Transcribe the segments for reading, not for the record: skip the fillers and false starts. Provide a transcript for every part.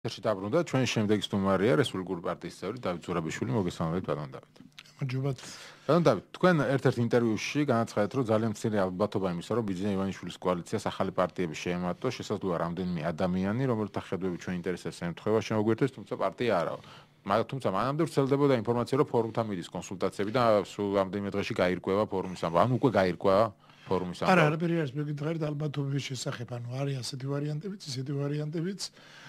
ეთერში დაბრუნდა ჩვენ შემდეგი სტუმარია რესპუბლიკური პარტიის წევრი დავით ზურაბიშვილი. მოგესალმებით ბატონ დავით. მოგესალმებით. ბატონ დავით, თქვენ ერთ-ერთ ინტერვიუში განაცხადეთ, რომ ძალიან მცირე ალბათობა იმისა, რომ ბიძინა ივანიშვილის კოალიციას ახალი პარტიები შეემატო, შესაძლოა რამდენიმე ადამიანი, რომელთა ხედვები ჩვენ ინტერესებს ემთხვევა, შემოგვიერთდეს, თუმცა პარტია არაო. თუმცა მანამდე ვრცელდებოდა ინფორმაცია, რომ ფორუმთან მიდის კონსულტაციები და სულ რამდენიმე დღეში გაირკვევა ფორუმის ამბავი. ანუ უკვე გაირკვევა ფორუმის ამბავი. არა, არაფერი არის მეკითხარით ალბათობების შესახებ, ანუ არის ასეთი ვარიანტებიც, ისეთი ვარიანტებიც.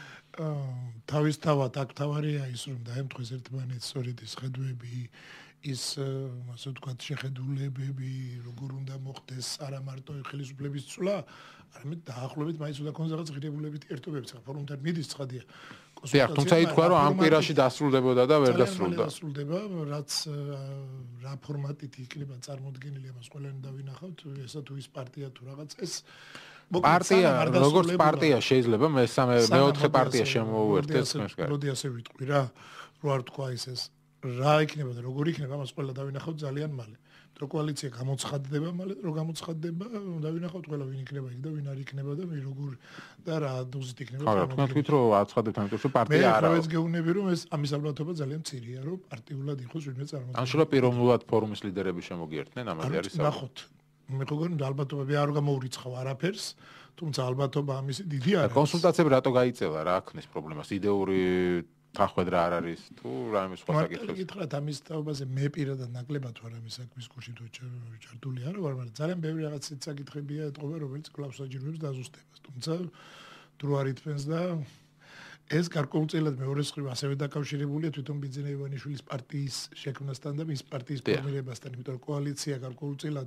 თავისთავად აქ თავარია ის, რომ დაემთხვეს ერთმანეთს სწორედ ის ხედვები, ის ასე ვთქვათ შეხედულებები, როგორ უნდა მოხდეს არა მარტო ხელისუფლების ცვლა, არამედ დაახლოებით მაინც უნდა ქონდეს რაღაც ღირებულებითი ერთობები. ხა ფორუმთან მიდის ცხადია. დიახ, თუმცა ითქვა, რომ ამ კვირაში დასრულდებოდა და ვერ დასრულდა. დასრულდება, რაც რა ფორმატით იქნება წარმოდგენილი, ამას ყველანი დავინახავთ, ესა თუ ის პარტია თუ რაღაც ეს პარტია, როგორც პარტია შეიძლება მეოთხე პარტია შემოუერთდეს თქვენს გარშემო. მოდი ასე ვიტყვი რა არ თქვა ეს რა იქნება და როგორ იქნება, ამას ყველა დავინახავთ ძალიან მალე. რო კოალიცია გამოცხადდება მალე, რო გამოცხადდება, დავინახავთ ყველა ვინ იქნება იქ და ვინ არ იქნება და როგორ და რა დოზით იქნება. ხო, თქვენ თქვით რომ აცხადებთ ამიტომ რომ პარტია არა. მე გეუბნები რომ ეს ამის ალბათობა ძალიან მცირეა, რომ პარტიულად იყოს ვინმე წარმოდგენილი. ან შეიძლება პიროვნულად ფორუმის ლიდერები შემოგიერთდნენ, ამაზე არის საუბარი. ნახოთ. მე მგონი ალბათობები არ გამოურიცხავ არაფერს, თუმცა ალბათობა ამისი დიდი არის. კონსულტაციები რატო გაიწელა, რა აქნის პრობლემას? იდეური თანხმედრა არ არის თუ რაიმე სხვა საკითხები? გითხრათ ამის თაობაზე მე პირადად ნაკლებად ვარ ამის საქმის გულში თუ ჩართული არ ვარ, მაგრამ ძალიან ბევრი რაღაც საკითხებია ეთყობა, რომელიც კვლავ საჭიროებს დაზუსტებას. თუმცა დრო არ ითმენს და ეს გარკვეულწილად მეორე მხრივ ასევე დაკავშირებულია თვითონ ბიძინა ივანიშვილის პარტიის შექმნასთან და მის პარტიის ფორმირებასთან, იმიტომ რომ კოალიცია გარკვეულწილად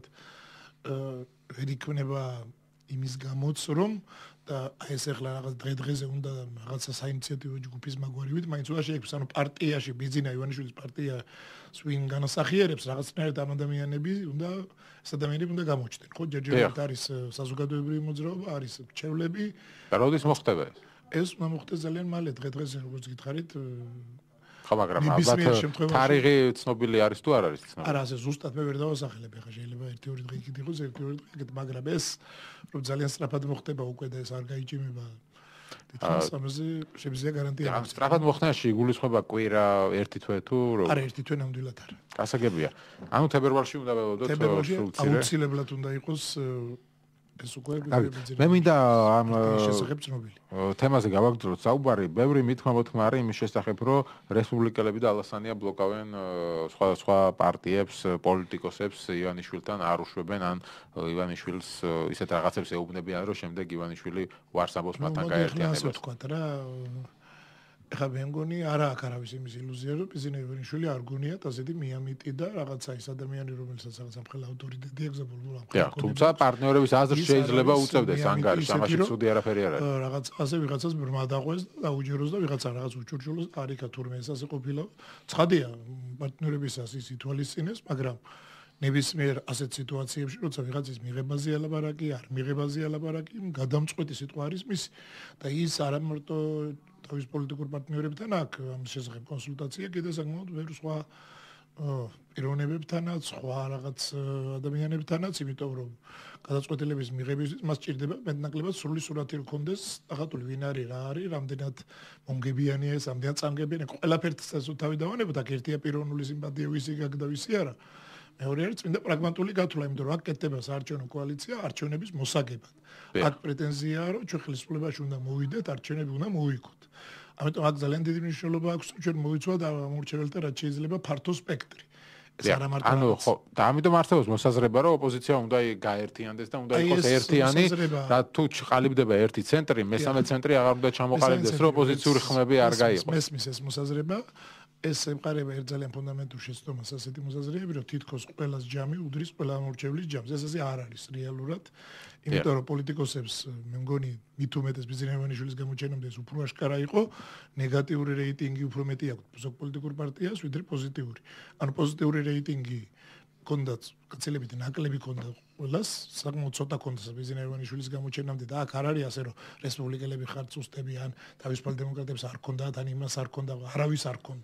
ვერ იქნება იმის გამოც რომ და ეს ახლა რაღაც დღე-დღეზე უნდა რაღაცა საინიციატივო ჯგუფის მაგვარივით მაინც უნდა შეიქმნას, ანუ პარტიაში ბიძინა ივანიშვილის პარტიას ვინ განასახიერებს რაღაცნაირად ამ ადამიანები უნდა ეს ადამიანები უნდა გამოჩნდნენ. ხო, ჯერჯერობით არის საზოგადოებრივი მოძრაობა, არის მრჩევლები. და როდის მოხდება ეს? ეს უნდა მოხდეს ძალიან მალე, დღე-დღეზე როგორც გითხარით. ხო, მაგრამ ალბათ თარიღი ცნობილი არის თუ არ არის ცნობილი? არა, ასე ზუსტად მე ვერ დავასახელებ, ახლა შეიძლება 1-2 დღე იქით იყოს, 1-2 დღე იქით, მაგრამ ეს რომ ძალიან სწრაფად მოხდება უკვე და ეს არ გაიჭიმება. თითქოს ამაზე შეგვიძლია გარანტია აქვს. სწრაფად მოხდენაში იგულისხმება კვირა, ერთი თვე თუ რო? არა, ერთი თვე ნამდვილად არა. გასაგებია. ანუ თებერვალში უნდა ველოდოთ სულ მცირე. აუცილებლად უნდა იყოს ეს უკვე მე მინდა ამ შესახებ ცნობილი. თემაზე გავაგრძელოთ საუბარი. ბევრი მithმა-მოთქმა არის იმის შესახებ, რომ რესპუბლიკელები და ალასანია ბლოკავენ სხვა პარტიებს, პოლიტიკოსებს ივანიშვილთან არ უშვებენ, ან ივანიშვილს ისეთ რაღაცებს ეუბნებიან, რომ შემდეგ ივანიშვილი ვარს ამბობს მათთან გაერთიანებას. ასე ვთქვათ რა. ეხლა მე მგონი არა აქ არავის იმის ილუზია რომ ბიძინა ივანიშვილი არ გონიათ ასეთი მიამიტი და რაღაცა ის ადამიანი რომელსაც რაღაც ამხელა ავტორიტეტი აქვს ბოლო ამხელა. თუმცა პარტნიორების აზრს შეიძლება უწევდეს ანგარიშს, ამაში ცუდი არაფერი არ არის. რაღაც ასე ვიღაცას ბრმა დაყვეს და დაუჯეროს და ვიღაცა რაღაც უჩურჩულოს არიქა თურმე ეს ასე ყოფილა. ცხადია პარტნიორებისას ის ითვალისწინებს, მაგრამ ნებისმიერ ასეთ სიტუაციებში, როცა ვიღაცის მიღებაზე ალაპარაკი, არ მიღებაზე ალაპარაკი, გადამწყვეტი სიტყვა არის მისი და ის არა მარტო თავის პოლიტიკურ პარტნიორებთან აქვს ამ შესახებ კონსულტაცია, კიდე საკმაოდ ბევრ სხვა პიროვნებებთანაც, სხვა რაღაც ადამიანებთანაც, იმიტომ რომ გადაწყვეტილების მიღებისთვის მას ჭირდება მეტნაკლებად სრული სურათი რქონდეს, აღატული ვინ არის, რა არის, რამდენად მომგებიანია ეს, რამდენად წამგებიანია, ყველაფერს თავი დავანებოთ, აქ ერთია პიროვნული სიმპათია, ვისი გაქვს და ვისი არა. მეორე არის წმინდა პრაგმატული გათვლა, იმიტომ რომ აქ კეთდება საარჩევნო კოალიცია არჩევნების მოსაგებად. აქ პრეტენზიაა, რომ ჩვენ ხელისუფლებაში უნდა მოვიდეთ, არჩევნები უნდა მოვიგოთ. ამიტომ აქ ძალიან დიდი მნიშვნელობა აქვს, რომ ჩვენ მოვიცვათ ამორჩეველთა რაც შეიძლება ფართო სპექტრი. ეს არა მარტო ანუ ხო, და ამიტომ არსებობს მოსაზრება, რომ ოპოზიცია უნდა გაერთიანდეს და უნდა იყოს ერთიანი, და თუ ჩყალიბდება ერთი ცენტრი, მესამე ცენტრი აღარ უნდა ჩამოყალიბდეს, რომ ოპოზიციური ხმები არ გაიყოს. მესმის ეს მოსაზრება ეს ემყარება ერთ ძალიან ფუნდამენტურ შეცდომას ასეთი მოსაზრებები, რომ თითქოს ყველას ჯამი უდრის ყველა ამორჩევლის ჯამს. ეს ასე არ არის რეალურად. იმიტომ რომ პოლიტიკოსებს მე მგონი მით უმეტეს ბიძინა ივანიშვილის გამოჩენამდე ეს უფრო აშკარა იყო, ნეგატიური რეიტინგი უფრო მეტი აქვს პოლიტიკურ პარტიას, ვიდრე პოზიტიური. ანუ პოზიტიური რეიტინგი კონდაც გაცილებით ნაკლები კონდა ყველას, საკმაოდ ცოტა კონდა ბიძინა ივანიშვილის გამოჩენამდე და აქ არ არის ასე რომ რესპუბლიკელები ხარც უსტები ან თავისუფალ დემოკრატებს არ კონდათ, ან იმას არ კონდა, არავის არ კონდა.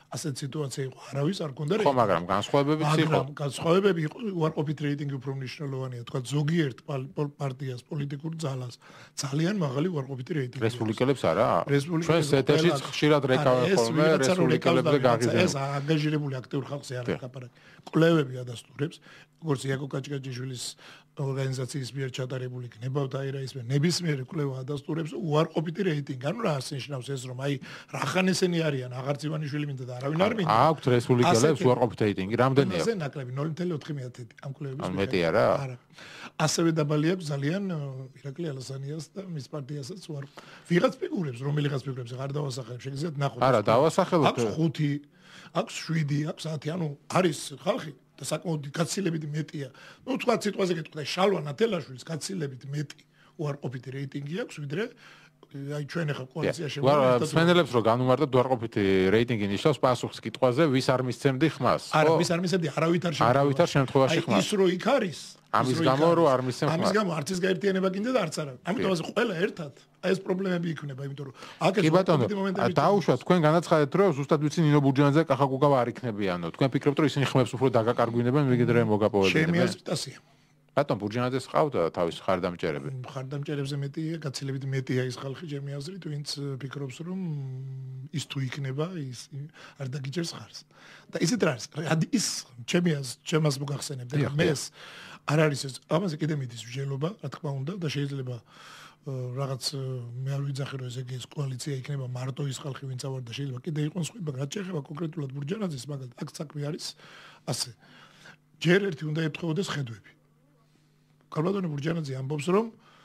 ასეთ სიტუაცია იყო, არავის არ კონდა ხო, მაგრამ განსხვავებებიც იყო. მაგრამ განსხვავებები იყო, უარყოფით რეიტინგი უფრო მნიშვნელოვანია, თქვა ზოგიერთ პარტიას, პოლიტიკურ ძალას ძალიან მაღალი უარყოფითი რეიტინგი. რესპუბლიკელებს არა? ჩვენ სეთერშიც ხშირად რეკავენ ხოლმე რესპუბლიკელებზე გაგიზარდა. ეს ანგაჟირებული აქტიურ ხალხზე არ ლაპარაკი. კვლევები ადასტურებს, როგორც იაკო კაჭკაჭიშვილის ორგანიზაციის მიერ ჩატარებული გნებავდა აირაისმე ნებისმიერი კვლევა ადასტურებს უარყოფითი რეიტინგი. ანუ რა ასნიშნავს ეს, რომ აი რახანესენი არიან, აღარც ივანიშვილი მინდა და არავინ არ მინდა. აქვთ რესპუბლიკელებს უარყოფითი რეიტინგი, რამდენია? ასე ნაკლები 0.4 ამ კვლევების ან მეტი არა? არა. ასევე დაბალი აქვს ძალიან ირაკლი ალასანიას და მის პარტიასაც უარყოფ. ვიღაც ფიგურებს, რომელიღაც ფიგურებს აღარ დავასახელებ, შეგიძლიათ ნახოთ. არა, დავასახელოთ. აქვს 5, აქვს 7, აქვს 10, ანუ არის ხალხი და საკმაოდ გაცილებით მეტია. ნუ თქვა სიტყვაზე გეტყვი, შალვა ნათელაშვილის გაცილებით მეტი უარყოფითი რეიტინგი აქვს, ვიდრე აი ჩვენ ახლა კოალიციაში ვარ სპენელებს რომ განუმარტოთ უარყოფითი რეიტინგი ნიშნავს პასუხს კითხვაზე ვის არ მისცემდი ხმას. არა, ვის არ მისცემდი, არავითარ შემთხვევაში ხმას. აი ის რო იქ არის, ამის გამო რომ არ მისცემ ხმას. ამის გამო არც ის გაერთიანება გინდა და არც არა. ამიტომ ასე ყველა ერთად აი ეს პრობლემები იქნება, იმიტომ რომ აქ ეს მომენტები დაუშვათ თქვენ განაცხადეთ რომ ზუსტად ვიცი ნინო ბურჯანაძე კახა გუგავა არ იქნებიანო. თქვენ ფიქრობთ რომ ისინი ხმებს უფრო დაგაკარგვინებენ ვიგედრე მოგაპოვებენ. ჩემი აზრით ბატონ ბურჯანაძეს ყავდა თავის ხარდამჭერები. ხარდამჭერებზე მეტია, გაცილებით მეტია ის ხალხი ჩემი აზრით, ვინც ფიქრობს რომ ის თუ იქნება, ის არ დაგიჭერს ხარს. და ისეთ რა არის? ის ჩემი აზრით, ჩემას მოგახსენებდა, მეს არ არის ეს, ამაზე კიდე მიდის მსჯელობა, რა თქმა უნდა, და შეიძლება რაღაც მე არ ვიძახი რომ ესე ეს კოალიცია იქნება მარტო ის ხალხი ვინც ავარდა, შეიძლება კიდე იყოს სხვა, მაგრამ რაც შეეხება კონკრეტულად ბურჯანაძეს, მაგალითად, აქ საქმე არის ასე. ჯერ ერთი უნდა ეთხოვდეს ხედვები. კალბატონი ბურჯანაძე ამბობს რომ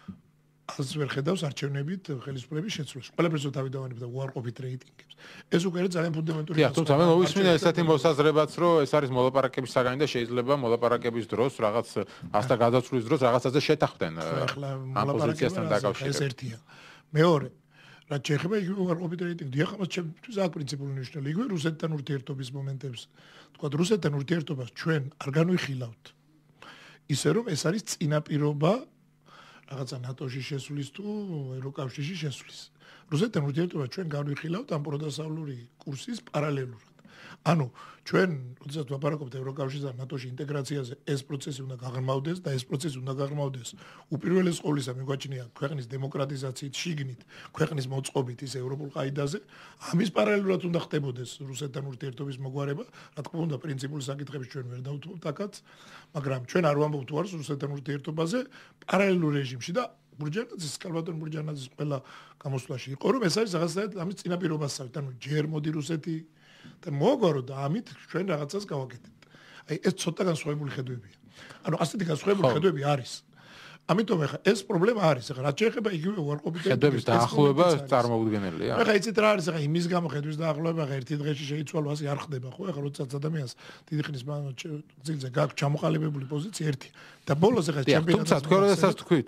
ას ვერ ხედავს არჩევნებით ხელისუფლების შეცვლას. ყველაფერს თავიდანვე და უარყოფით რეიტინგებს. ეს უკვე არის ძალიან ფუნდამენტური. დიახ, თუმცა მე მოვისმინე ესეთი მოსაზრებაც, რომ ეს არის მოლაპარაკების საგანი და შეიძლება მოლაპარაკების დროს რაღაც ასთა გადაცვლის დროს რაღაცაზე შეთანხმდნენ ამ პოზიციასთან დაკავშირებით. ეს ერთია. მეორე, რაც შეეხება იგივე უარყოფით რეიტინგს, დიახ, ამას ჩემთვის აქვს პრინციპული მნიშვნელობა. იგივე რუსეთთან ურთიერთობის მომენტებს. თქვა რუსეთთან ურთიერთობას ჩვენ არ განვიხილავთ. ისე რომ ეს არის წინაპირობა რაღაცა ნატოში შესვლის თუ ევროკავშირში შესვლის. რუსეთთან ურთიერთობა ჩვენ განვიხილავთ ამ პროდასავლური კურსის პარალელურად. ანუ ჩვენ როდესაც ვაპარაკობთ ევროკავშირსა და ნატოში ინტეგრაციაზე, ეს პროცესი უნდა გაღრმავდეს და ეს პროცესი უნდა გაღრმავდეს უპირველეს ყოვლისა მიგვაჩნია ქვეყნის დემოკრატიზაციით, შიგნით, ქვეყნის მოწყობით ის ევროპულ ყაიდაზე, ამის პარალელურად უნდა ხდებოდეს რუსეთთან ურთიერთობის მოგვარება, რა თქმა უნდა, პრინციპული საკითხები ჩვენ ვერ დავუთმობთ აქაც, მაგრამ ჩვენ არ ვამბობთ უარს რუსეთთან ურთიერთობაზე პარალელურ რეჟიმში და ბურჯანაძის, კალბატონ ბურჯანაძის ყველა გამოსვლაში იყო, რომ ეს არის რაღაცნაირად ამის წინაპირობასავით, ანუ ჯერ მოდი რუსეთი და მოგვარო და ამით ჩვენ რაღაცას გავაკეთებთ. აი ეს ცოტა განსხვავებული ხედვებია. ანუ ასეთი განსხვავებული ხედვები არის. ამიტომ ახლა ეს პრობლემა არის. ახლა რაც შეეხება იგივე უარყოფით ხედვების დაახლოება წარმოუდგენელია. ახლა იცით რა არის? ახლა იმის გამო ხედვის დაახლოება ახლა ერთი დღეში შეიცვალო, ასე არ ხდება, ხო? ახლა როდესაც ადამიანს დიდი ხნის მანძილზე გაქვს ჩამოყალიბებული პოზიცია ერთი და ბოლოს ახლა ჩემპიონატს თუმცა თქვენ როდესაც თქვით,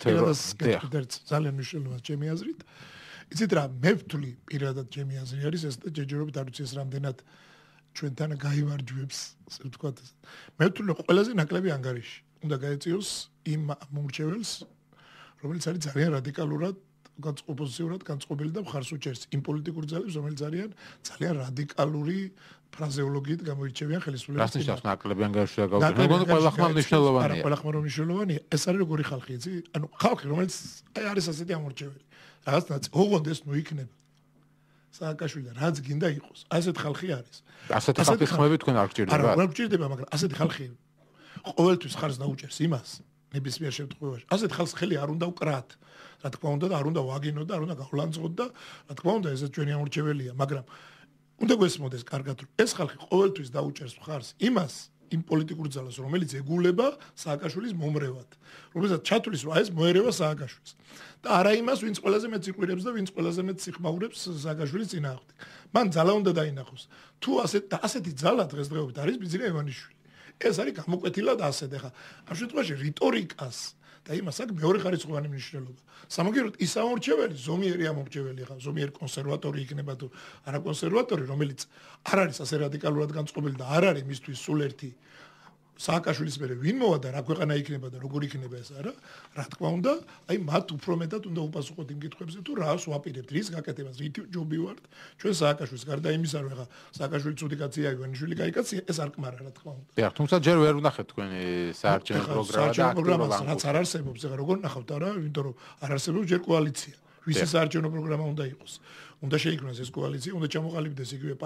ძალიან მნიშვნელოვანია ჩემი აზრით. იცით რა, მე ვთვლი პირადად ჩემი აზრი არის ეს და ჯერჯერობით არ ვიცი ეს რამდენად ჩვენთან გაიმარჯვებს, ასე ვთქვათ. მე ვთვლი რომ ყველაზე ნაკლები ანგარიში უნდა გაეწიოს იმ მომრჩეველს, რომელიც არის ძალიან რადიკალურად ოპოზიციურად განწყობილი და მხარს უჭერს იმ პოლიტიკურ ძალებს, რომელიც ძალიან რადიკალური ფრაზეოლოგიით გამოირჩევიან ხელისუფლების. რას ნიშნავს ნაკლები ანგარიში და გავუწევთ? მე მგონი ყველა ხმა მნიშვნელოვანია. არა, ყველა ხმა რომ მნიშვნელოვანია. ეს არის როგორი ხალხი, იცი? ანუ ხალხი, რომელიც აი არის ასეთი ამორჩეველი. რაღაცნაირად ოღონდეს ნუ იქნება სააკაშვილი და რაც გინდა იყოს. ასეთ ხალხი არის. ასეთი ხალხის ხმები თქვენ არ გჭირდება? არა, არ გჭირდება, მაგრამ ასეთი ხალხი ყოველთვის ხარს დაუჭერს იმას, ნებისმიერ შემთხვევაში. ასეთ ხალხს ხელი არ უნდა უკრათ. რა თქმა უნდა და არ უნდა ვაგინოთ და არ უნდა გავლანძღოთ და რა თქმა უნდა ესეც ჩვენი ამორჩეველია, მაგრამ უნდა გვესმოდეს კარგად, რომ ეს ხალხი ყოველთვის დაუჭერს ხარს იმას, იმ პოლიტიკურ ძალას, რომელიც ეგულება სააკაშვილის მომრევად. რომელსაც ჩათვლის, რომ ეს მოერევა სააკაშვილს. და არა იმას, ვინც ყველაზე მეტ სიყვირებს და ვინც ყველაზე მეტ სიხმაურებს სააკაშვილის წინააღმდეგ. მან ძალა უნდა დაინახოს. თუ ასეთი ძალა დღესდღეობით არის ბიძინა ივანიშვილი. ეს არის გამოკვეთილად ასეთ. ახლა ამ შემთხვევაში რიტორიკას და იმას აქვს მეორე ხარისხოვანი მნიშვნელობა. სამაგიეროდ ის ამორჩეველი, ზომიერი ამორჩეველი, ახლა ზომიერი კონსერვატორი იქნება თუ არა კონსერვატორი, რომელიც არ არის ასე რადიკალურად განწყობილი და არ არის მისთვის სულ ერთი სააკაშვილის მერე ვინ მოვა და რა ქვეყანა იქნება და როგორ იქნება ეს არა, რა თქმა უნდა, აი მათ უფრო მეტად უნდა უპასუხოთ იმ კითხვებზე თუ რას ვაპირებთ, რის გაკეთებას, რითი ჯობი ვართ. ჩვენ სააკაშვილს გარდა იმისა, რომ ეხა სააკაშვილი ცუდი კაცია, ივანიშვილი კაი კაცია, ეს არ კმარა რა თქმა უნდა. დიახ, თუმცა ჯერ ვერ ვნახეთ თქვენი საარჩევნო პროგრამა და რაც არ არსებობს, ეხა როგორ ნახავთ არა, იმიტომ რომ არ არსებობს ჯერ კოალიცია. ვისი საარჩევნო პროგრამა უნდა იყოს. უნდა შეიქმნას ეს კოალიცია, უნდა ჩამოყალიბდეს იგივე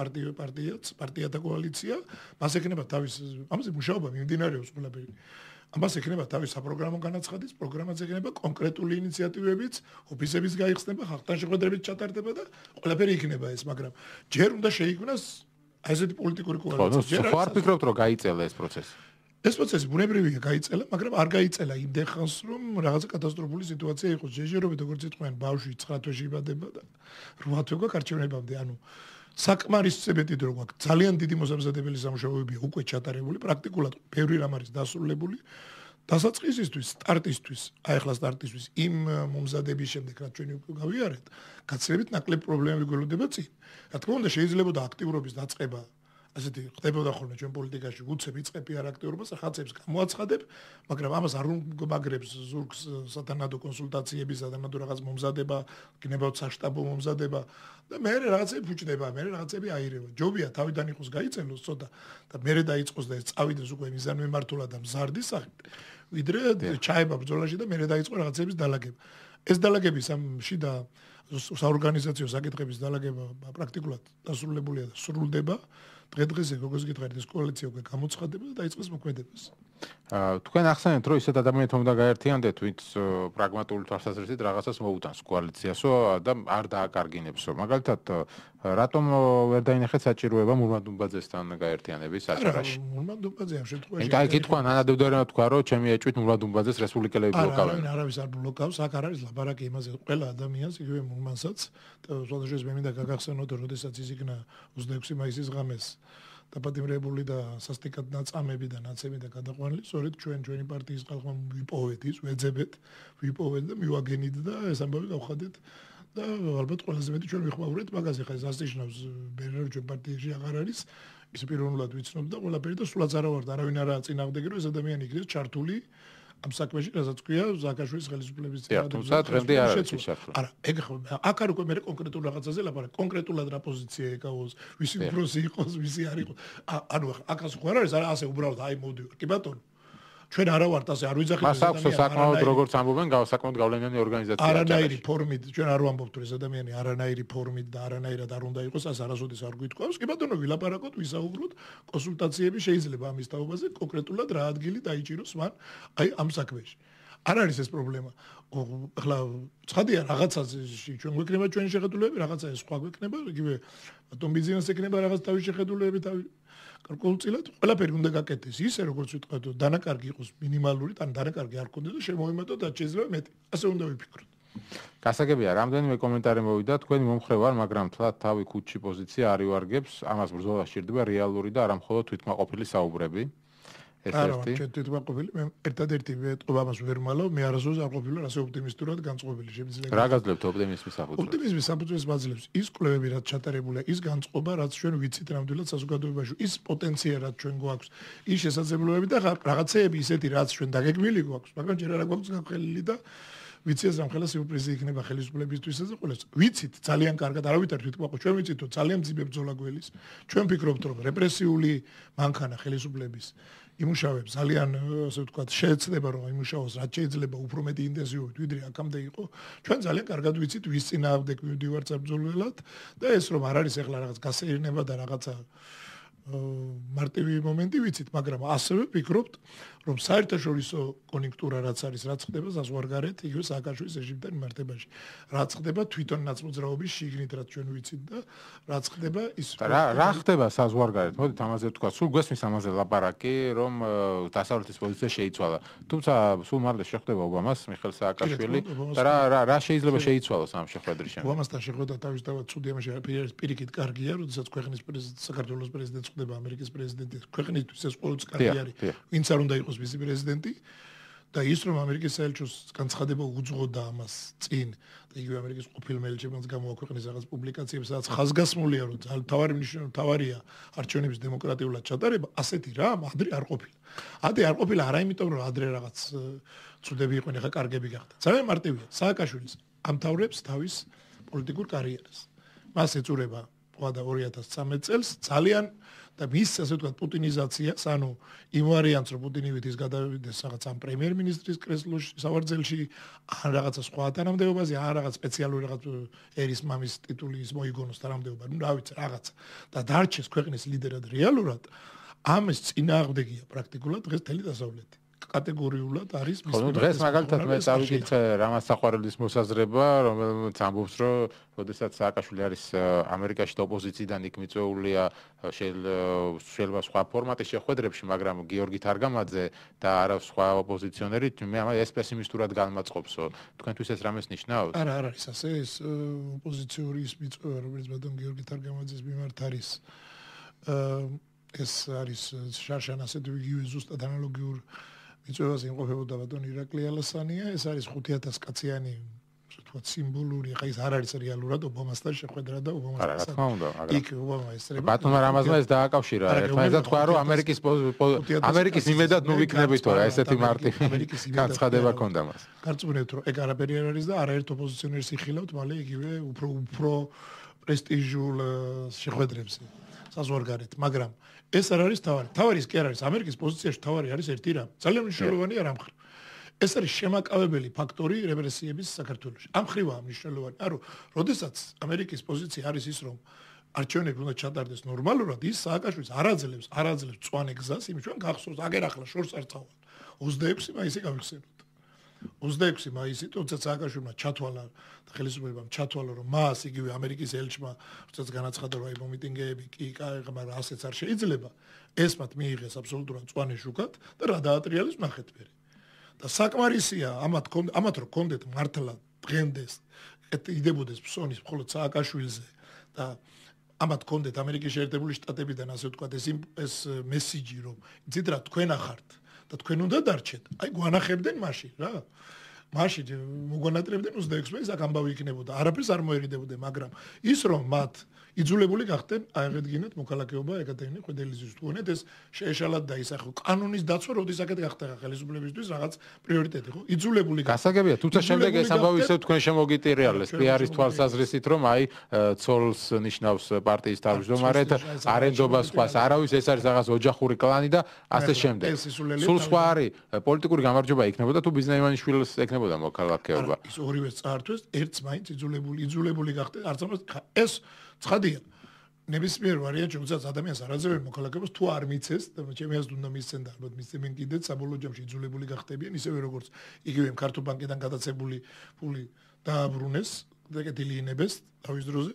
პარტიათა კოალიცია, მას ექნება თავის ამაზე მუშაობა მიმდინარეობს ყველაფერი. ამას ექნება თავის საპროგრამო განაცხადის, პროგრამაზე ექნება კონკრეტული ინიციატივებიც, ოფისების გაიხსნება, ხალხთან შეხვედრებით ჩატარდება და ყველაფერი იქნება ეს, მაგრამ ჯერ უნდა შეიქმნას აი ესეთი პოლიტიკური კოალიცია. ხო, არ ფიქრობთ რომ გაიწელა ეს პროცესი? ეს პროცესი ბუნებრივია გაიწელა, მაგრამ არ გაიწელა იმდენ ხანს, რომ რაღაცა კატასტროფული სიტუაცია იყოს. ჯერჯერობით როგორც იტყვიან, ბავშვი 9 თვეში იბადება და 8 თვე გვაქვს არჩევნებამდე. ანუ საკმარისწებეთი დრო გვაქვს. ძალიან დიდი მოსამზადებელი სამუშაოებია უკვე ჩატარებული, პრაქტიკულად ბევრი რამ არის დასრულებული. დასაწყისისთვის, სტარტისთვის, აი ახლა სტარტისთვის იმ მომზადების შემდეგ, რაც ჩვენ გავიარეთ, გაცილებით ნაკლები პრობლემები გველოდება წინ. რა თქმა უნდა, შეიძლებოდა აქტიურობის დაწყება ასეთი ხდებოდა ხოლმე ჩვენ პოლიტიკაში, უცებ იწყებია არ აქტიურობას, ხალხებს გამოაცხადებ, მაგრამ ამას არ უმაგრებს ზურგს სათანადო კონსულტაციები, სათანადო რაღაც მომზადება, გნებავთ საშტაბო მომზადება და მე რაღაცები ფუჭდება, მე რაღაცები აირევა. ჯობია თავიდან იყოს გაიწელოს ცოტა და მე დაიწყოს და ეს წავიდეს უკვე მიზანმიმართულად და მზარდის სახით, ვიდრე ჩაება ბრძოლაში და მე დაიწყო რაღაცების დალაგება. ეს დალაგების ამ შიდა საორგანიზაციო საკითხების დალაგება პრაქტიკულად დასრულებულია და სრულდება. დღეს როგორც გითხარით ეს კოალიცია უკვე გამოცხადდება და დაიწყეს მოქმედებას. თქვენ ახსენეთ რომ ისეთ ადამიანებთან უნდა გაერთიანდეთ, ვინც პრაგმატული თვალსაზრისით რაღაცას მოუტანს კოალიციასო და არ დააკარგინებსო. მაგალითად, რატომ ვერ დაინახეთ საჭიროება მურმან-დუმბაძესთან გაერთიანების საჭიროში? მურმან-დუმბაძე ამ შემთხვევაში აი კითხვა ნანადევდარიანად თქვა რომ ჩემი ეჭვით მურმან-დუმბაძეს რესპუბლიკელები ბლოკავენ. არავის არ ბლოკავს, აქ არ არის ლაბარაკი იმაზე, ყველა ადამიანს, იგივე მურმანსაც და სხვადასხვა მე მინდა გაგახსენოთ, რომ როდესაც ის იქნა 26 მაისის ღამეს დაპატიმრებული და სასტიკად ნაწამები და ნაცემი და გადაყვანილი, სწორედ ჩვენი პარტიის ხალხმა ვიპოვეთ ის, ვეძებეთ, ვიპოვეთ და მივაგენით და ეს ამბავი გავხადეთ და ალბათ ყველაზე მეტი ჩვენ ვიხმაურეთ მაგაზე, ხა ეს ასნიშნავს ბერნარ ჩვენ პარტიაში აღარ არის, ის პიროვნულად ვიცნობ და ყველაფერი და სულაც არა ვარ, არავინ არაა წინააღმდეგი, რომ ეს ადამიანი იქნეს ჩართული ამ საქმეში, რასაც ქვია ზაკაშვილის ხელისუფლების წინააღმდეგ. თუმცა დღემდე არ არის ჩართული. არა, ეგ ხო აქ არ უკვე მე კონკრეტულ რაღაცაზე ლაპარაკ, კონკრეტულად რა პოზიცია ეკავოს, ვისი უფროსი იყოს, ვისი არ იყოს. ანუ აქაც ხო არ არის, ასე უბრალოდ აი მოდივარ. კი ბატონო. ჩვენ არა ვართ ასე, არ ვიძახით ეს ადამიანს. მას აქვს საკმაოდ როგორც ამბობენ, საკმაოდ გავლენიანი ორგანიზაცია. არანაირი ფორმით, ჩვენ არ ვამბობთ რომ ეს ადამიანი არანაირი ფორმით და არანაირად არ უნდა იყოს, ასე არასოდეს არ გვითხოვს. კი ბატონო, ვილაპარაკოთ, ვისაუბროთ, კონსულტაციები შეიძლება ამის თაობაზე, კონკრეტულად რა ადგილი დაიჭიროს მან აი ამ საქმეში. არ არის ეს პრობლემა. ახლა ცხადია რაღაცაზე ჩვენ გვექნება ჩვენი შეხედულებები, რაღაცა ეს სხვა გვექნება, იგივე ბატონ ბიზნესს ექნება რაღაც თავის შეხედულებები, გარკვეულწილად ყველაფერი უნდა გაკეთდეს ისე როგორც ვიტყვით, დანაკარგი იყოს მინიმალური, ან დანაკარგი არ ქონდეს და შემოიმატოთ და შეიძლება მეტი. ასე უნდა ვიფიქროთ. გასაგებია, რამდენიმე კომენტარი მოვიდა, თქვენი მომხრე ვარ, მაგრამ თლად თავი ქუჩში პოზიცია არ ივარგებს, ამას ბრძოლა სჭირდება რეალური და არა მხოლოდ თვითკმაყოფილი საუბრები. ეს ერთი. ჩვენ თვითკმაყოფილი, მე ერთადერთი ვეტყობა ამას ვერ მალავ, მე არასოდეს არ ყოფილი ასე ოპტიმისტურად განწყობილი შემიძლია. რა გაძლევთ ოპტიმიზმის საფუძველს? ოპტიმიზმის საფუძველს მაძლევს ის კვლევები, რაც ჩატარებულია, ის განწყობა, რაც ჩვენ ვიცით ნამდვილად საზოგადოებაში, ის პოტენცია, რაც ჩვენ გვაქვს, ის შესაძლებლობები და რაღაცეები ისეთი, რაც ჩვენ დაგეგმილი გვაქვს, მაგრამ ჯერ არ გვაქვს გახელილი და ვიცით რომ ხელა სიურპრიზი იქნება ხელისუფლებისთვისაც და ყველას. ვიცით ძალიან კარგად, არავითარ თვითკმაყოფილ, ჩვენ ვიცით რომ ძალიან მძიმე ბრძოლა გველის. ჩვენ ვფიქრობთ რომ რეპრესიული მანქანა ხელისუფლების იმუშავებს ძალიან ასე ვთქვათ შეეცდება რომ იმუშაოს რაც შეიძლება უფრო მეტი ინტენსივობით ვიდრე აქამდე იყო. ჩვენ ძალიან კარგად ვიცით ვის წინააღმდეგ მივდივართ საბრძოლველად და ეს რომ არ არის ახლა რაღაც გასეირნება და რაღაცა მარტივი მომენტი ვიცით, მაგრამ ასევე ვფიქრობთ რომ საერთაშორისო კონიუნქტურა რაც არის, რაც ხდება საზღვარგარეთ, იგივე სააკაშვილის რეჟიმთან მიმართებაში. რაც ხდება თვითონ ნაცმოძრაობის შიგნით, რაც ჩვენ ვიცით და რაც ხდება ის რა ხდება საზღვარგარეთ? მოდით ამაზე ვთქვა. სულ გვესმის ამაზე ლაპარაკი, რომ დასავლეთის პოზიცია შეიცვალა. თუმცა სულ მალე შეხვდება ობამას მიხეილ სააკაშვილი და რა შეიძლება შეიცვალოს ამ შეხვედრის შემდეგ? ობამასთან შეხვედრა თავისთავად ცუდი ამაში პირიქით კარგია, როდესაც ქვეყნის პრეზიდენტი, საქართველოს პრეზიდენტი ხდება ამერიკის პრეზიდენტი. ქვეყნისთვის ეს ყოველთვის კარგი არის. ვინც არ უნდა იყოს მისი პრეზიდენტი და ის რომ ამერიკის საელჩოს განცხადება უძღოდა ამას წინ და იგივე ამერიკის ყოფილ მელჩებმაც გამოაქვეყნეს რაღაც პუბლიკაციებს, სადაც ხაზგასმულია, რომ ძალიან თავარია არჩევნების დემოკრატიულად ჩატარება, ასეთი რამ ადრე არ ყოფილა. ადრე არ ყოფილა არა იმიტომ, რომ ადრე რაღაც ცუდები იყვნენ, ახლა კარგები გახდა. ძალიან მარტივია. სააკაშვილის ამთავრებს თავის პოლიტიკურ კარიერას. მას ეწურება ყვა და 2013 წელს ძალიან და მის ასე ვთქვათ პუტინიზაციას, ანუ იმ ვარიანტს, რომ პუტინი ვითის გადავიდეს რაღაც ამ პრემიერ-მინისტრის კრესლოში, სავარძელში, ან რაღაცა სხვა თანამდებობაზე, ან რაღაც სპეციალური რაღაც ერის მამის ტიტულის მოიგონოს თანამდებობა, ну რა ვიცი, რაღაცა და დარჩეს ქვეყნის ლიდერად რეალურად, ამის წინააღმდეგია პრაქტიკულად დღეს მთელი დასავლეთი. კატეგორიულად არის მის ხო, დღეს მაგალითად მე წავიკითხე რამაზ საყვარელის მოსაზრება, რომელმაც ამბობს, რომ როდესაც სააკაშვილი არის ამერიკაში და ოპოზიციიდან იქ მიწვეულია შეიძლება სხვა ფორმატის შეხვედრებში, მაგრამ გიორგი თარგამაძე და არა სხვა ოპოზიციონერი, მე ეს პესიმისტურად განმაწყობსო. თქვენთვის ეს რამეს ნიშნავს? არა, არ არის ასე, ეს ოპოზიციური ის მიწვევა, რომელიც ბატონ გიორგი თარგამაძის მიმართ არის ეს არის შარშან ასეთი იგივე ზუსტად ანალოგიურ მიწვევაზე იმყოფებოდა ბატონ ირაკლი ალასანია, ეს არის 5000 კაციანი ვთქვათ სიმბოლური, ხა ის არ არის რეალურად ობამასთან შეხვედრა და ობამასთან. არა, რა თქმა უნდა, იქ ობამა ესწრება. ბატონმა რამაზმა ეს დააკავშირა, ერთმანეთს თქვა, რომ ამერიკის იმედად ნუ ვიქნებითო, ესეთი მარტივი განცხადება ქონდა მას. გარწმუნებთ, რომ ეგ არაფერი არ არის და არაერთ ოპოზიციონერს იხილავთ, მალე იგივე უფრო პრესტიჟულ შეხვედრებზე საზღვარგარეთ, მაგრამ ეს არ არის თავარი. თავარი ის კი არ არის, ამერიკის პოზიციაში თავარი არის ერთი რამ. ძალიან მნიშვნელოვანია რა მხრივ. ეს არის შემაკავებელი ფაქტორი რეპრესიების საქართველოში. ამ ხრივაა მნიშვნელოვანი. ანუ, როდესაც ამერიკის პოზიცია არის ის, რომ არჩევნები უნდა ჩატარდეს ნორმალურად, ის სააკაშვილის არაძლევს მწვანე გზას, იმის ჩვენ გახსოვს, აგერ ახლა შორს არ წავალ. 26 მაისი გავიხსენოთ. 26 მაისი, თუმცა სააკაშვილმა ჩათვალა და ხელისუფლებამ ჩათვალა, რომ მას იგივე ამერიკის ელჩმა, როდესაც განაცხადა, რომ აი მომიტინგეები კი, მაგრამ ასეც არ შეიძლება, ეს მათ მიიღეს აბსოლუტურად მწვანე შუქად და რა დაატრიალეს ნახეთ მე. და საკმარისია ამათ რო კონდეთ მართლა დღემდეს იდებოდეს ფსონის მხოლოდ სააკაშვილზე და ამათ კონდეთ ამერიკის შეერთებული შტატებიდან ასე ვთქვათ ეს მესიჯი რომ იცით რა თქვენ ახართ და თქვენ უნდა დარჩეთ აი გვანახებდნენ მაშინ რა მაშინ მოგვანატრებდნენ 26-ს აქ ამბავი იქნებოდა არაფერს არ მოერიდებოდნენ მაგრამ ის რომ მათ იძულებული გახდნენ აეღედგინათ მოქალაქეობა ეკატერინე ხვედელიზის თქონეთ ეს შეეშალათ და ის ახლა კანონის დაცვა როდის აქეთ გახდა ხელისუფლებისთვის რაღაც პრიორიტეტი ხო იძულებული გასაგებია თუმცა შემდეგ ეს ამბავი ისევ თქვენ შემოგიტირიალეს პიარის თვალსაზრისით რომ აი ცოლს ნიშნავს პარტიის თავმჯდომარედ არენდობას სხვას არავის ეს არის რაღაც ოჯახური კლანი და ასე შემდეგ სულ სხვა არის პოლიტიკური გამარჯვება იქნებოდა თუ ბიზნა ივანიშვილს ეკნებოდა მოქალაქეობა ის ორივე წაართვეს ერთს მაინც იძულებული გახდნენ არც ამას ეს ცხადია ნებისმიერ ვარიანტში როდესაც ადამიანს არაძლევენ მოქალაქეობას თუ არ მიცეს და ჩემი აზრით უნდა მისცენ და ალბათ მისცემენ კიდეც საბოლოო ჯამში იძულებული გახდებიან ისევე როგორც იგივე ქართულ ბანკიდან გადაცებული ფული დააბრუნეს და კეთილინებეს თავის დროზე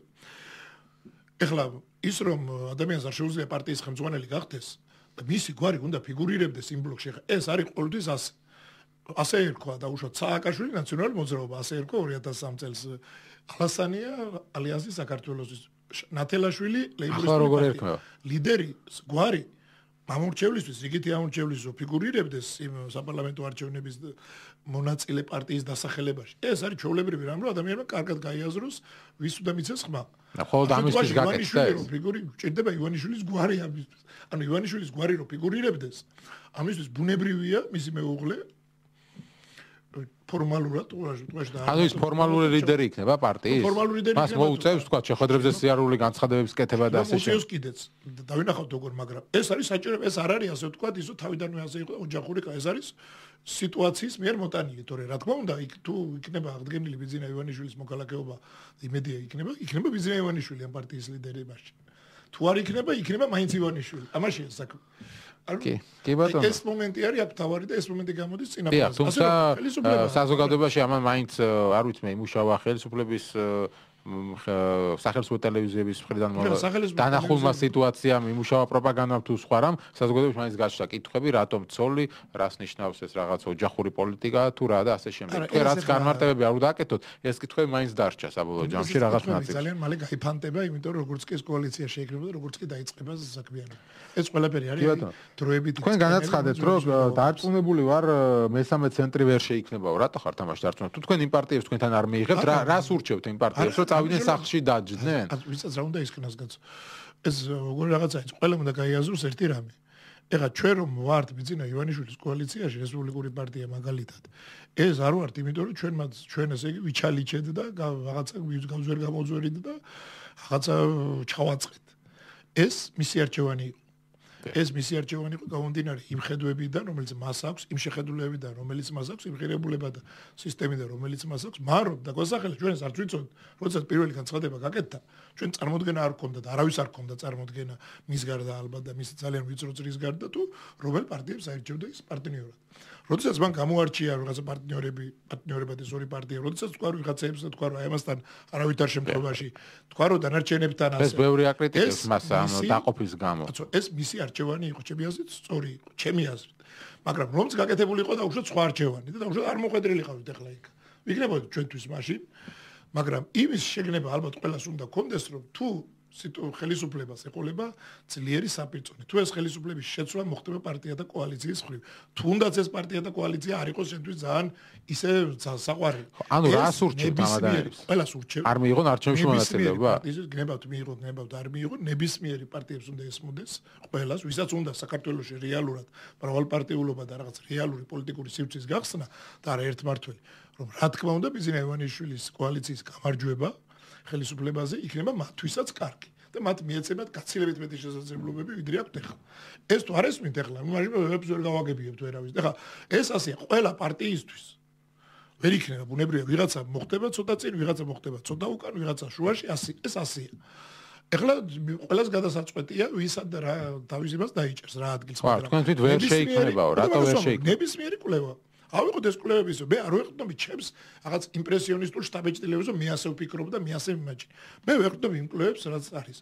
ეხლა ის რომ ადამიანს არ შეუძლია პარტიის ხელმძღვანელი გახდეს და მისი გვარი უნდა ფიგურირებდეს იმ ბლოკში ეს არის ყოველთვის ასე ერქვა და უშუალოდ სააკაშვილი ნაციონალური მოძრაობა ასე ერქვა 2003 წელს ალასანია ალიანსის საქართველოსის ნათელაშვილი ლეიბორისტული პარტია ლიდერი გვარი ამორჩევლისთვის იგივე ამორჩევლისთვის ფიგურირებდეს იმ საპარლამენტო არჩევნების მონაწილე პარტიის დასახელებაში ეს არის ჩვეულებრივი რამ რომ ადამიანმა კარგად გაიაზროს ვის უნდა მიცეს ხმა ხოლმე ამისთვის გაკეთდა ეს ფიგური ჭირდება ივანიშვილის გვარი ამისთვის ანუ ივანიშვილის გვარი რომ ფიგურირებდეს ამისთვის ბუნებრივია მისი მეუღლე ფორმალურად ანუ ის ფორმალური ლიდერი იქნება პარტიის ფორმალური ლიდერი მას მოუწევს თქვა შეხვედრებზე სიარული განცხადებების კეთება და ასე შემდგომ კიდეც დავინახავთ როგორ მაგრამ ეს არის საჭირო ეს არ არის ასე ვთქვათ ისო თავიდანვე ასე იყო ოჯახური ეს არის სიტუაციის მიერ მოტანილი თორე რა თქმა უნდა იქ თუ იქნება აღდგენილი ბიზნა ივანიშვილის მოქალაქეობა იმედია იქნება ბიზნა ივანიშვილი ამ პარტიის ლიდერებაში თუ არ იქნება მაინც ივანიშვილი ამაშია საქმე კი ბატონო ეს მომენტი არის აქ თავარი და ეს მომენტი გამოდის წინაპრად თუმცა საზოგადოებაში ამან მაინც არ ვიცი მე იმუშავა ხელისუფლების სახელმწიფო ტელევიზიების მხრიდან სახელმწიფო დანახულმა სიტუაციამ იმუშავა პროპაგანდამ თუ სხვა რამ საზოგადოებაში მაინც გაჩნდა კითხვები რატომ ცოლი რას ნიშნავს ეს რაღაც ოჯახური პოლიტიკა თუ რა და ასე შემდეგ თქვენ რაც განმარტებები არ უნდა აკეთოთ ეს კითხვები მაინც დარჩა საბოლოო ჯამში რაღაც ნაწილი ძალიან მალე გაიფანტება იმიტომ რომ როგორც კი ეს კოალიცია შეიკრიბა და როგორც კი დაიწყება საქმიანობა ეს ყველაფერი არის დროებით თქვენ განაცხადეთ რომ დარწმუნებული ვარ მესამე ცენტრი ვერ შეიქმნებაო რატო ხართ ამაში დარწმუნებული თუ თქვენ იმ პარტიებს თქვენთან არ მიიღებთ რას ურჩევთ იმ პარტიებს რომ წავიდნენ სახლში დაჯდნენ ვისაც რა უნდა ისქნას კაცო ეს როგორ რაღაცაა ეს ყველა უნდა გაიაზროს ერთი რამე ეხლა ჩვენ რომ ვართ ბიძინა ივანიშვილის კოალიციაში რესპუბლიკური პარტია მაგალითად ეს არ ვართ იმიტომ რომ ჩვენ ესე იგი ვიჩალიჩეთ და რაღაცა გავზვერ გამოძვერით და რაღაცა ჩავაწყეთ ეს მისი არჩევანი იყო ეს მისი არჩევანი იყო გამომდინარე იმ ხედვებიდან რომელიც მას აქვს იმ შეხედულებიდან რომელიც მას აქვს იმ ღირებულება და სისტემიდან რომელიც მას აქვს მაგრამ და გასახელე ჩვენს არც ვიცოდით როდესაც პირველი განცხადება გაკეთდა ჩვენ წარმოდგენა არ გქონდა და არავის არ გქონდა წარმოდგენა მის გარდა ალბათ და მის ძალიან ვიწრო წრის გარდა თუ რომელ პარტიებს აირჩევდა ის პარტნიორად როდესაც მან გამოარჩია რაღაცა პარტნიორებად ეს ორი პარტია როდესაც თქვა რომ ვიღაცებს და თქვა რომ აი ამასთან არავითარ შემთხვევაში თქვა რომ დანარჩენებთან ასე ეს ბევრი აკრიტიკებს მას ამ დაყოფის გამო ეს მისი არჩევანი იყო ჩემი აზრით სწორი იყო ჩემი აზრით მაგრამ რომც გაკეთებული იყო და უშუალოდ სხვა არჩევანი და უშუალოდ არ მოხვედრილი ყავით ახლა იქ ვიქნებოდით ჩვენთვის მაშინ მაგრამ იმის შეგნება ალბათ ყველას უნდა გქონდეს რომ თუ ხელისუფლებას ეყოლება ძლიერი საპირწონე. თუ ეს ხელისუფლების შეცვლა მოხდება პარტია და კოალიციის მხრივ. თუნდაც ეს პარტია და კოალიცია არ იყოს შენთვის ძალიან ისე საყვარელი. ანუ რას ურჩევთ ამ ადამიანებს? ყველას ურჩევთ. არ მიიღონ არჩევნებში მონაწილეობა? გნებავთ არ მიიღონ ნებისმიერი პარტიებს უნდა ესმოდეს ყველას, ვისაც უნდა საქართველოში რეალურად მრავალპარტიულობა და რაღაც რეალური პოლიტიკური სივრცის გახსნა და არა ერთმართველი. რომ რა თქმა უნდა ბიზნეს ივანიშვილის კოალიციის გამარჯვება ხელისუფლებაზე იქნება მათთვისაც კარგი და მათ მიეცემათ გაცილებით მეტი შესაძლებლობები ვიდრე აქვთ ახლა. ეს თუ არ ესმით ახლა, მაშინ ვებს ვერ გავაგებიებთ ვერავის. ახლა ეს ასეა ყველა პარტიისთვის. ვერ იქნება ბუნებრივია ვიღაცა მოხდება ცოტა წინ, ვიღაცა მოხდება ცოტა უკან, ვიღაცა შუაში, ეს ასეა. ახლა ყველას გადასაწყვეტია ვისაც და რა თავის იმას დაიჭერს რა ადგილს. ხო, თქვენ თვით ვერ შეიქმნებაო, რატო ვერ შეიქმნება? ნებისმიერი კვლევა. ავიღოთ ეს კვლევების მე არ ვეყრდნობი ჩემს რაღაც იმპრესიონისტულ შტაბ-ეჭდილებაზე მე ასე ვფიქრობ და მე ასე ვიმაჯი მე ვეყრდნობი იმ კვლევებს რაც არის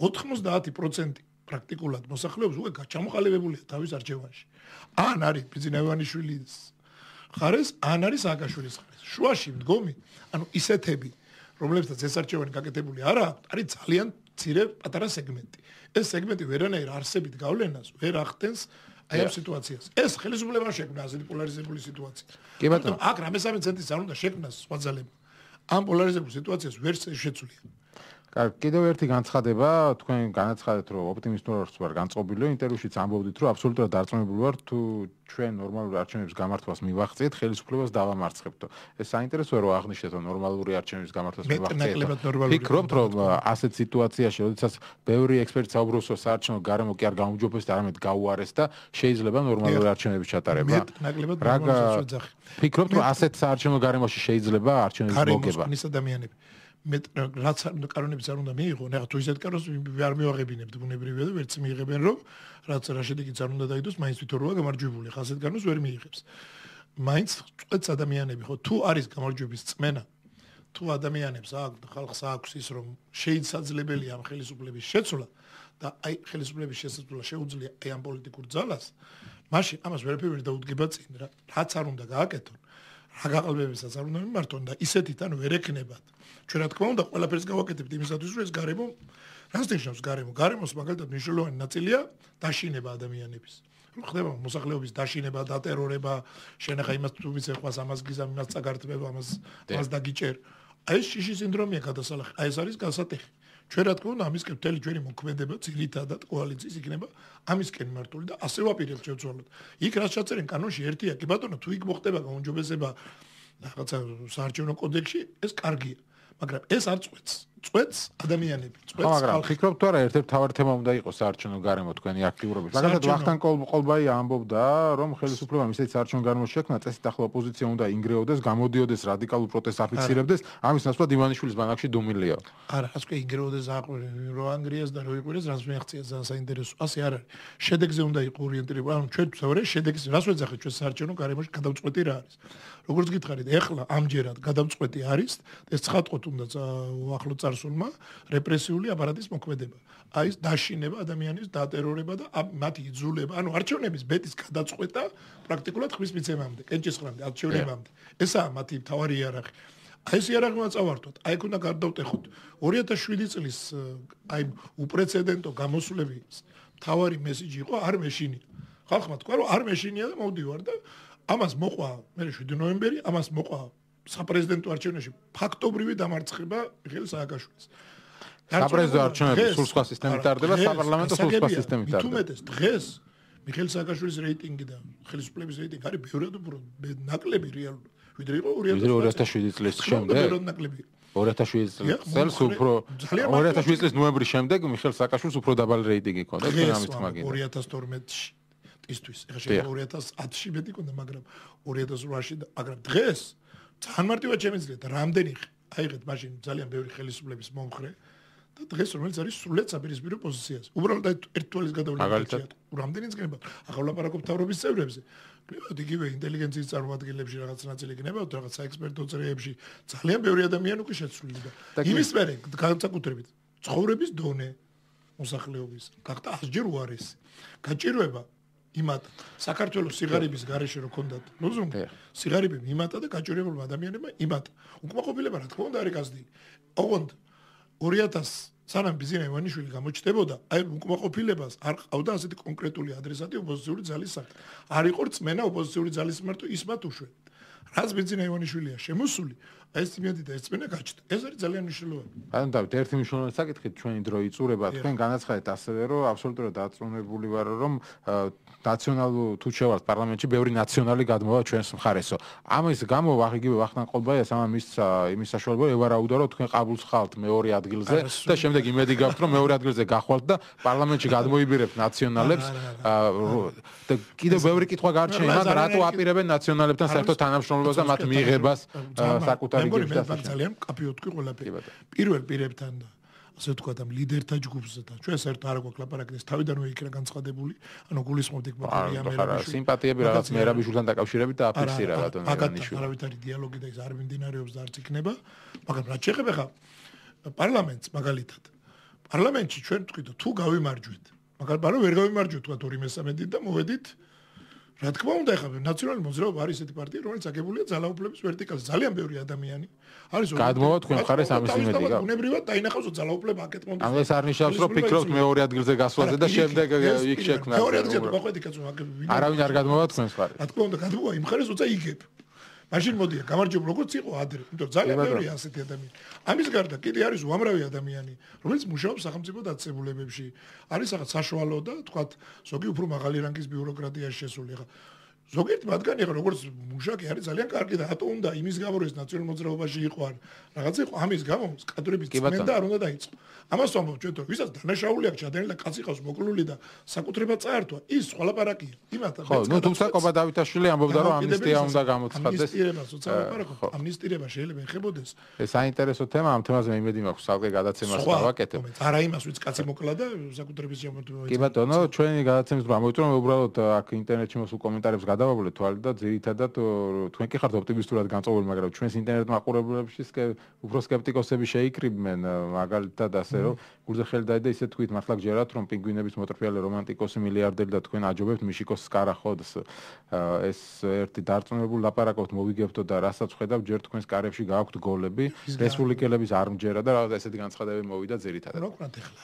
90% პრაქტიკულად მოსახლეობის უკვე გაჩამოყალიბებულია თავის არჩევანში ან არის ბიზნევანიშვილის ხარეს ან არის აკაშვილის ხარეს შუაში მდგომი ანუ ისეთები რომლებსაც ეს არჩევანი გაკეთებული არა არის ძალიან მცირე პატარა სეგმენტი ეს სეგმენტი ვერანაირ არსებით გავლენას ვერ ახდენს აი ამ სიტუაციას. ეს ხელისუფლება შექმნა ასეთი პოლარიზებული სიტუაცია. კი ბატონო, აქ რამესამე ცენტრის არ უნდა შექმნას სხვა ძალები. ამ პოლარიზებულ სიტუაციას ვერ შეცვლია. კარგი, კიდევ ერთი განცხადება, თქვენ განაცხადეთ, რომ ოპტიმისტურად ვარ განწყობილი, ინტერვიუშიც ამბობდით, რომ აბსოლუტურად დარწმუნებული ვარ, თუ ჩვენ ნორმალური არჩევნების გამართვას მივახციეთ, ხელისუფლებას დავამარცხებთო. ეს საინტერესოა, რომ აღნიშნეთ, რომ ნორმალური არჩევნების გამართვას მივახციეთ. ფიქრობთ, რომ ასეთ სიტუაციაში, როდესაც ბევრი ექსპერტი საუბრობს, რომ საარჩევნო გარემო კი არ გაუმჯობესდა, არამედ გაუარეს და შეიძლება ნორმალური არჩევნების ჩატარება. ფიქრობთ, რომ ასეთ საარჩევნო გარემოში შეიძლება არჩევნების მოგება? ადამიანები რაც კანონებიც არ უნდა მიიღონ, ახლა თუ ისეთ კანონს არ მივაღებინებთ ბუნებრივია და ვერც მიიღებენ, რომ რაც რა შედეგიც არ უნდა დაიდოს, მაინც თვითონაა გამარჯვებული. ახლა ასეთ კანონს ვერ მიიღებს. მაინც წვეთს ადამიანები, ხო, თუ არის გამარჯვების წმენა, თუ ადამიანებს ხალხს აქვს ის, რომ შეიძლებაელია ამ ხელისუფლების შეცვლა და აი ხელისუფლების შესაძლებლობა შეუძლია აი ამ პოლიტიკურ ძალას, მაშინ ამას ვერაფერი ვერ დაუდგება წინ, რაც არ უნდა გააკეთონ. რა გაყალბებისაც არ უნდა მიმართონ და ისეთით ანუ ვერ ეკნებათ. ჩვენ რა თქმა უნდა ყველაფერს გავაკეთებთ იმისათვის რომ ეს გარემო რას ნიშნავს გარემო? გარემოს მაგალითად მნიშვნელოვანი ნაწილია დაშინება ადამიანების. რომ ხდება მოსახლეობის დაშინება, დატერორება, შენ ახლა იმას თუ ვიცე ყვას ამას გიზამ, იმას წაგართმევ, ამას დაგიჭერ. აი ეს შიში სინდრომია გადასალახი. აი ეს არის გასატეხი. ჩვენ რა თქმა უნდა ამისკენ მთელი ჩვენი მოქმედება ძირითადად კოალიციის იქნება ამისკენ მართული და ასე ვაპირებთ შევცვალოთ. იქ რაც ჩაწერენ კანონში ერთია, კი ბატონო, თუ იქ მოხდება გაუმჯობესება რაღაცა საარჩევნო კოდექსში, ეს კარგია. მაგრამ ეს არ წვეთს წვეთს ადამიანები, წვეთს მაგრამ ხალხი. ფიქრობ თუ არა ერთ-ერთი მთავარი თემა უნდა იყოს საარჩევნო გარემო თქვენი აქტიურობის. მაგალითად ვახტანგ ყოლბაი ამბობდა, რომ ხელისუფლებამ ისეთი საარჩევნო გარემო შექმნა, წესით ახლა ოპოზიცია უნდა ინგრეოდეს, გამოდიოდეს, რადიკალურ პროტესტს აფიქსირებდეს, ამის ნაცვლად ივანიშვილის ბანაკში დუმილია. არა, ასე კი ინგრეოდეს რო ანგრიას და რო იყვირეს, რას მეახციეს ძალიან საინტერესო. ასე არ არის. შედეგზე უნდა იყო ორიენტირება. ანუ ჩვენ ვსაუბრობთ შედეგს, რას ვეძახეთ ჩვენ საარჩევნო გარემოში გადამწყვეტი რა არის. როგორც გითხარით, ეხლა ამჯერად გადამწყვეტი არის ეს ცხადყოთ უნდა ახლო წარსულმა რეპრესიული აპარატის მოქმედება. აი ეს დაშინება ადამიანის დატერორება და მათი იძულება, ანუ არჩევნების ბეთის გადაწყვეტა პრაქტიკულად ხმის მიცემამდე, კენჭისყრამდე, არჩევნებამდე. ესაა მათი მთავარი იარაღი. აი ეს იარაღი უნდა წავართოთ. აი აქ უნდა გარდავტეხოთ 2007 წლის აი უპრეცედენტო გამოსვლების მთავარი მესიჯი იყო არ მეშინია. ხალხმა თქვა რომ არ მეშინია და მოვდივარ და ამას მოყვა მე 7 ნოემბერი, ამას მოყვა საპრეზიდენტო არჩევნებში ფაქტობრივი დამარცხება მიხეილ სააკაშვილის. საპრეზიდენტო არჩევნები სულ სხვა სისტემით ტარდება, საპარლამენტო სულ სხვა სისტემით ტარდება. თუმეტეს დღეს მიხეილ სააკაშვილის რეიტინგი და ხელისუფლების რეიტინგი არის ბევრად უფრო ნაკლები რეალურად. ვიდრე იყო 2007 წლის შემდეგ. 2007 წელს უფრო 2007 წლის ნოემბრის შემდეგ მიხეილ სააკაშვილს უფრო დაბალი რეიტინგი ჰქონდა თქვენ ამით მაგინდა. 2012-ში ისთვის. ეხლა შეიძლება 2010-ში მეტი ქონდა, მაგრამ 2008-ში და მაგრამ დღეს ძალიან მარტივად შემიძლიათ რამდენი აიღეთ მაშინ ძალიან ბევრი ხელისუფლების მომხრე და დღეს რომელიც არის სრულიად საპირისპირო პოზიციაზე. უბრალოდ ერთ თვალის გადავლება. რამდენიც გნება? ახლა ვლაპარაკობ მთავრობის წევრებზე. გნებავთ იგივე ინტელიგენციის წარმომადგენლებში რაღაც ნაწილი გნებავთ, რაღაც საექსპერტო წრეებში. ძალიან ბევრი ადამიანი უკვე შეცვლილი და იმის მერე განსაკუთრებით ცხოვრების დონე მოსახლეობის გახდა 100-ჯერ უარესი. გაჭირვება იმათ საქართველოს სიგარების გარეშე რო ქონდათ ლოზუნგი სიგარები იმათა და გაჭირებულმა ადამიანებმა იმათ უკმაყოფილება რა თქმა უნდა არის გაზდი ოღონდ 2000 სანამ ბიზინა ივანიშვილი გამოჩნდებოდა აი უკმაყოფილებას არ ყავდა ასეთი კონკრეტული ადრესატი ოპოზიციური ძალის სახით არ იყო რწმენა ოპოზიციური ძალის მიმართ ის მათ უშვებთ რაც ბიზინა ივანიშვილია შემოსული ეს იმედი და ეს წმენა გაჩნდა ეს არის ძალიან მნიშვნელოვანი ანუ დავით ერთი მნიშვნელოვანი საკითხი ჩვენი დრო იწურება თქვენ განაცხადეთ ასევე რომ აბსოლუტურად დაწუნებული ვარ რომ ნაციონალურ თუ შევართ პარლამენტში ბევრი ნაციონალი გადმოვა ჩვენს მხარესო. ამის გამო იგივე ვახტანგ ყოლბაიას ამან იმის საშუალება ევარაუდა რომ თქვენ ყაბულს ხალთ მეორე ადგილზე და შემდეგ იმედი გაქვთ რომ მეორე ადგილზე გახვალთ და პარლამენტში გადმოიბირებთ ნაციონალებს და კიდევ ბევრი კითხვა გარჩევა იმან რატო აპირებენ ნაციონალებთან საერთო თანამშრომლობას და მათ მიიღებას საკუთარი გიგას ძალიან კაფეო თქვი ყველაფერი. პირველ პირებთან და ასე ვთქვათ ამ ლიდერთა ჯგუფსთან. ჩვენ საერთოდ არ გვაქვს ლაპარაკი ეს თავიდანვე იქნა განცხადებული, ანუ გულისხმობთ იქ ბაქარია მერაბიშვილი. სიმპათიები რაღაც მერაბიშვილთან დაკავშირებით და აფიქსირა ბატონი ივანიშვილი. არავით არის დიალოგი და ის არ მიმდინარეობს და არც იქნება, მაგრამ რაც შეეხება ხა პარლამენტს მაგალითად. პარლამენტში ჩვენ ვთქვით თუ გავიმარჯვეთ, მაგრამ ვერ გავიმარჯვეთ თქვა 2/3 და მოვედით რა თქმა უნდა ეხლა ნაციონალური მოძრაობა არის ესეთი პარტია რომელიც აგებულია ძალაუფლების ვერტიკალზე ძალიან ბევრი ადამიანი არის გადმოვა თქვენ მხარეს ამის იმედი გაქვთ უნებრივად დაინახავსო ძალაუფლება აკეთ მომდის ანუ ეს არ ნიშნავს რომ ფიქრობთ მეორე ადგილზე გასვლაზე და შემდეგ იქ შექმნა მეორე ადგილზე მოყვეთ იქაც არავინ არ გადმოვა თქვენ მხარეს რა თქმა უნდა გადმოვა იმ მხარეს უცა იგებ მაშინ მოდია გამარჯვება როგორც იყო ადრე იმიტომ ძალიან ბევრია ასეთი ადამიანი ამის გარდა კიდე არის უამრავი ადამიანი რომელიც მუშაობს სახელმწიფო დაწესებულებებში არის რაღაც საშუალო და თქვათ ზოგი უფრო მაღალი რანგის ბიუროკრატიაში შესული ხა ზოგიერთი მათგანი ხა როგორც მუშაკი არის ძალიან კარგი და რატო უნდა იმის გამო რომ ეს ნაციონალურ მოძრაობაში იყო არ რაღაცა იყო ამის გამო კადრების წმენდა არ უნდა დაიწყო ამას ვამბობ ჩვენ თუ ვისაც დანაშაული აქვს ჩადენილი და კაცი ყავს მოკლული და საკუთრება წაართვა ის სხვა ლაპარაკია იმათ ხო ნუ თუმცა კობა დავითაშვილი ამბობდა რომ ამნისტია უნდა გამოცხადდეს ამნისტირება შეიძლება ეხებოდეს ეს საინტერესო თემა ამ თემაზე მე იმედი მაქვს სალკე გადაცემას დავაკეთებ არა იმას ვიც კაცი მოკლა და საკუთრების შემოწმება კი ბატონო ჩვენი გადაცემის დრო ამოვიწრო უბრალოდ აქ ინტერნეტში მოსულ კომენტარებს გადავაბოლეთ თვალი და ძირითადად თქვენ კი ხართ ოპტიმისტურად განწყობილი მაგრამ ჩვენს ინტერნეტ მაყურებლებში უფრო სკეპტიკოსები შეიკრიბნენ მაგალითად ასე რომ გულზე ხელი დაიდე ისე თქვით მართლა გჯერათ რომ პინგვინების მოტრფიალე რომანტიკოსი მილიარდერი და თქვენ აჯობებთ მიშიკოს სკარახოდს ეს ერთი დარწმუნებული ლაპარაკობთ მოვიგებთო და რასაც ხედავ ჯერ თქვენს კარებში გააქვთ გოლები რესპუბლიკელების არ მჯერა და რაღაც ესეთი განცხადებები მოვიდა ძირითადად რა ვქნათ ახლა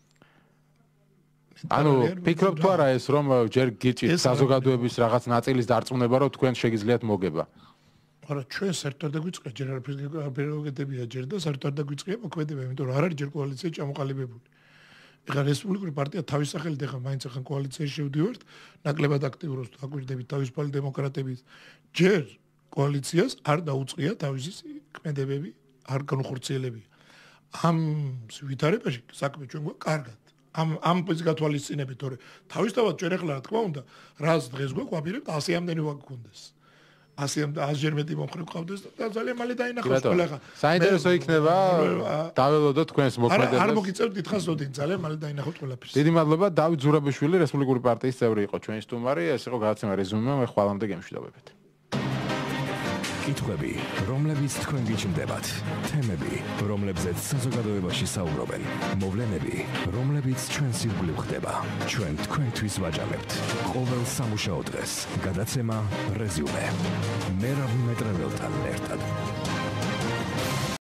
ანუ ფიქრობ თუ არა ეს რომ ჯერ გიჭირთ საზოგადოების რაღაც ნაწილის დარწმუნება რომ თქვენ შეგიძლიათ მოგება არა ჩვენ საერთოდ არ დაგვიწყია ჯერ არაფერია ჯერ და საერთოდ არ დაგვიწყია მოქმედება იმიტომ რომ არ არის ჯერ კოალიცია ჩამოყალიბებული ეხლა რესპუბლიკური პარტია თავის სახელით ეხლა მაინც ახლა კოალიციაში შევდივართ ნაკლებად აქტიურობს დაგვირდებით თავისუფალი დემოკრატების ჯერ კოალიციას არ დაუწყია თავისი ქმედებები არ განხორციელებია ამ ვითარებაში საქმე ჩვენ გვაქვს კარგად. ამ პოზიცგათვალისწინებით, თორე თავისთავად ჩვენ ახლა რა თქმა უნდა, რას დღეს გვაქვს ვაპირებთ 100-მდენი ვაგ გქონდეს. 100-ზე მეტი მომხრე გყავდეს და ძალიან მალე დაინახავს ყველა ხა. საინტერესო იქნება დაველოდოთ თქვენს მოქმედებას. არ მოგიწევთ დიდხანს ოდინ ძალიან მალე დაინახავთ ყველაფერს. დიდი მადლობა დავით ზურაბიშვილი, რესპუბლიკური პარტიის წევრი იყო ჩვენი სტუმარი. ეს იყო გადაცემა რეზუმე, მე ხვალამდე გემშვიდობებით. კითხვები, რომლებიც თქვენ გიჩნდებათ, თემები, რომლებზეც საზოგადოებაში საუბრობენ, მოვლენები, რომლებიც ჩვენს ირგვლივ ხდება, ჩვენ თქვენთვის ვაჯამებთ. ყოველ სამუშაო დღეს გადაცემა რეზუმე. მე